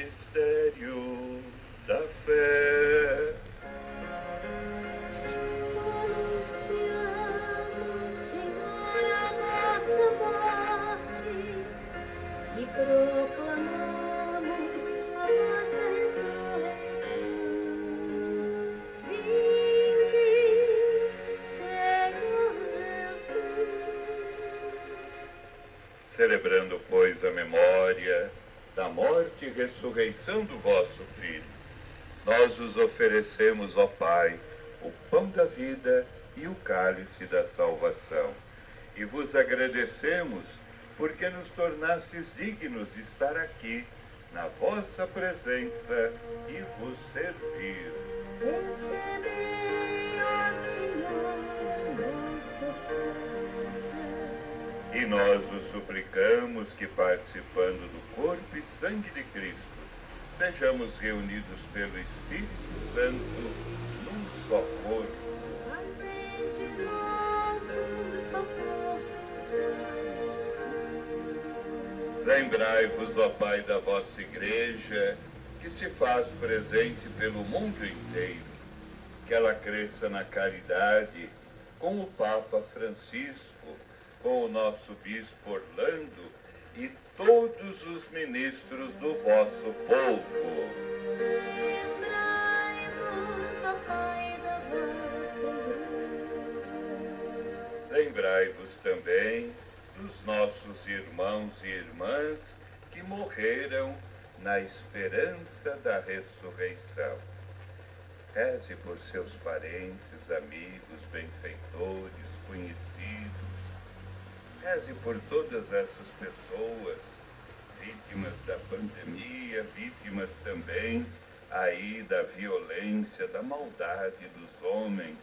mistério da fé. Anunciamos, Senhor, a vossa morte e proclamamos a vossa ressurreição. Vinde, Senhor Jesus. Celebrando, pois, a memória da morte e ressurreição do vosso Filho, nós vos oferecemos, ó Pai, o pão da vida e o cálice da salvação. E vos agradecemos porque nos tornastes dignos de estar aqui, na vossa presença, e vos servir. Recebei, ó Senhor, nosso pão. E nós vos suplicamos que, participando do corpo e sangue de Cristo, sejamos reunidos pelo Espírito Santo num só corpo. Fazei de nós um só corpo, Lembrai-vos, ó Pai, da vossa Igreja, que se faz presente pelo mundo inteiro, que ela cresça na caridade, com o Papa Francisco, com o nosso Bispo Orlando e todos os ministros do vosso povo. Lembrai-vos, ó Pai, da vossa Igreja. Lembrai-vos também dos nossos irmãos e irmãs que morreram na esperança da ressurreição. Reze por seus parentes, amigos, benfeitores, conhecidos. Reze por todas essas pessoas, vítimas da pandemia, vítimas também aí da violência, da maldade dos homens.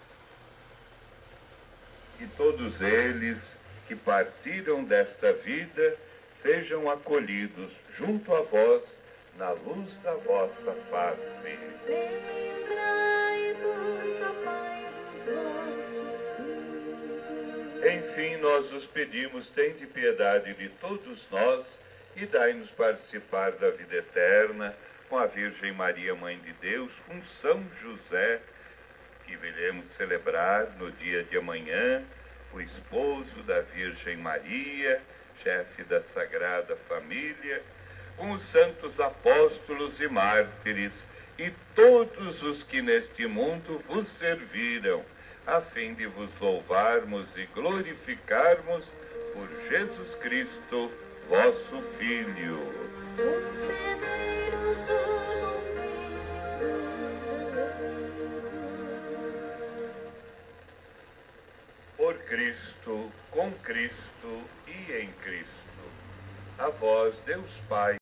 E todos eles que partiram desta vida sejam acolhidos junto a vós na luz da vossa face. Lembrai-vos, ó Pai, dos vossos filhos. Enfim, nós os pedimos, tende piedade de todos nós e dai-nos participar da vida eterna com a Virgem Maria, Mãe de Deus, com São José, que viremos celebrar no dia de amanhã, o esposo da Virgem Maria, chefe da Sagrada Família, com os santos apóstolos e mártires e todos os que neste mundo vos serviram, a fim de vos louvarmos e glorificarmos por Jesus Cristo, vosso Filho. Concedei-nos o Por Cristo, com Cristo e em Cristo. A vós, Deus Pai,